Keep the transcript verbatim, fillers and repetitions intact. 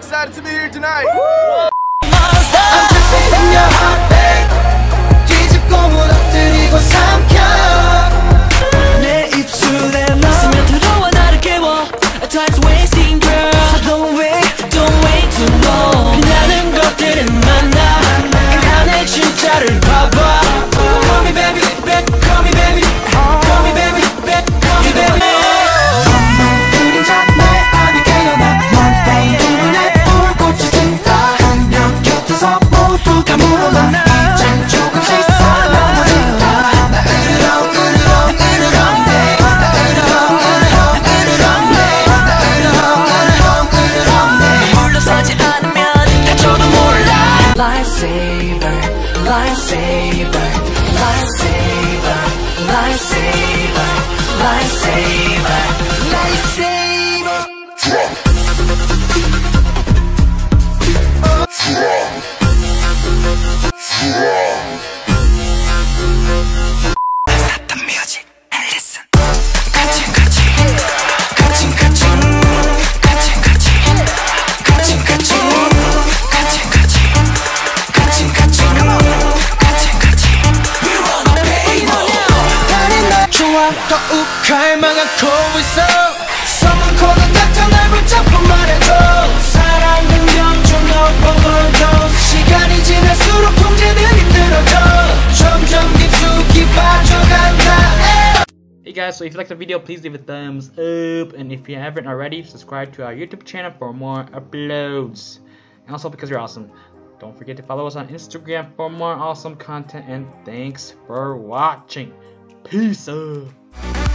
excited to be here tonight. I'm trapped in your heartbeat. 뒤집고 무너뜨리고 삼켜 내 입술에 너 스며들어와 나를 깨워. Time's wasting girl. So don't wait, don't wait too long. 빛나는 것들은 많아. 그 안에 진짜를 봐봐. Call me baby, baby, call me baby. Call me baby, baby, call me baby. 그림자 내 안에 깨어나. 넌 눈에 불꽃이 든다. 한 명 곁에서 모두가 물러나. 이젠 조금씩 살아나니까. 나 으르렁 으르렁 으르렁 내. 나 으르렁 으르렁 으르렁 내. 나 으르렁 으르렁 으르렁 내. 물러서지 않으면 다쳐도 몰라. Lifesaver, lifesaver, lifesaver, lifesaver, lifesaver, lifesaver. Stop the music and listen. Catching, catching, catching, catching, catching, catching, catching, catching, catching, catching, catching, catching, catching, catching. We wanna pay more. 나는 널 좋아 더욱 갈망하고 있어. Someone call the doctor 날 붙잡고 말해줘. 사랑은 영중 overload. 시간이 지날수록 통제는 힘들어져. 점점 깊숙이 빠져간다. Hey guys, so if you liked the video, please leave a thumbs up, and if you haven't already, subscribe to our YouTube channel for more uploads. And also, because you're awesome, don't forget to follow us on Instagram for more awesome content, and thanks for watching. Peace out.